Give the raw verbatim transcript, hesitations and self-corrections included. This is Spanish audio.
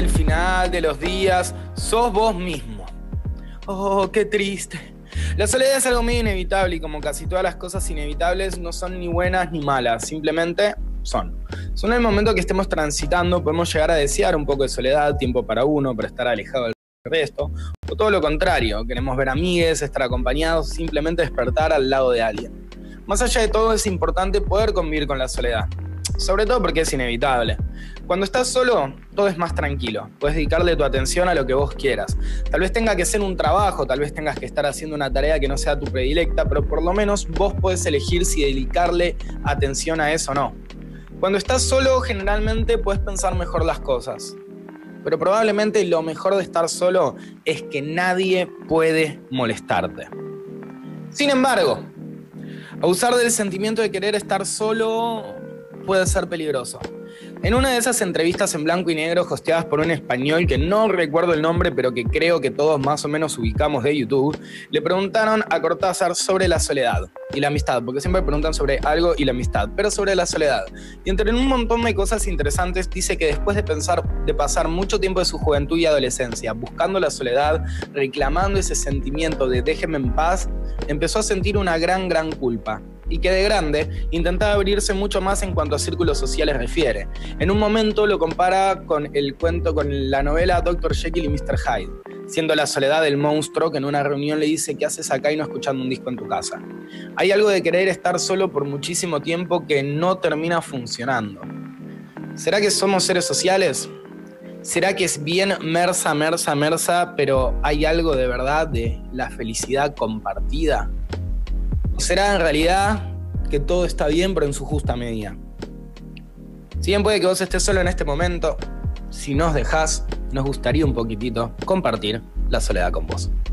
el final de los días, sos vos mismo. Oh, qué triste. La soledad es algo medio inevitable y como casi todas las cosas inevitables no son ni buenas ni malas, simplemente son. Son el momento que estemos transitando, podemos llegar a desear un poco de soledad, tiempo para uno, para estar alejado del resto, o todo lo contrario, queremos ver amigues, estar acompañados, simplemente despertar al lado de alguien. Más allá de todo es importante poder convivir con la soledad, sobre todo porque es inevitable. Cuando estás solo, todo es más tranquilo. Puedes dedicarle tu atención a lo que vos quieras. Tal vez tenga que ser un trabajo, tal vez tengas que estar haciendo una tarea que no sea tu predilecta, pero por lo menos vos podés elegir si dedicarle atención a eso o no. Cuando estás solo, generalmente puedes pensar mejor las cosas. Pero probablemente lo mejor de estar solo es que nadie puede molestarte. Sin embargo, abusar del sentimiento de querer estar solo puede ser peligroso. En una de esas entrevistas en blanco y negro hosteadas por un español que no recuerdo el nombre, pero que creo que todos más o menos ubicamos de YouTube, le preguntaron a Cortázar sobre la soledad y la amistad, porque siempre preguntan sobre algo y la amistad, pero sobre la soledad. Y entre un montón de cosas interesantes dice que después de pensar, de pasar mucho tiempo de su juventud y adolescencia buscando la soledad, reclamando ese sentimiento de déjeme en paz, empezó a sentir una gran, gran culpa. Y que de grande intentaba abrirse mucho más en cuanto a círculos sociales refiere. En un momento lo compara con el cuento, con la novela doctor Jekyll y mister Hyde, siendo la soledad del monstruo que en una reunión le dice ¿qué haces acá y no escuchando un disco en tu casa? Hay algo de querer estar solo por muchísimo tiempo que no termina funcionando. ¿Será que somos seres sociales? ¿Será que es bien mersa, mersa, mersa, pero hay algo de verdad de la felicidad compartida? ¿O será en realidad que todo está bien pero en su justa medida? Si bien puede que vos estés solo en este momento, si nos dejás, nos gustaría un poquitito compartir la soledad con vos.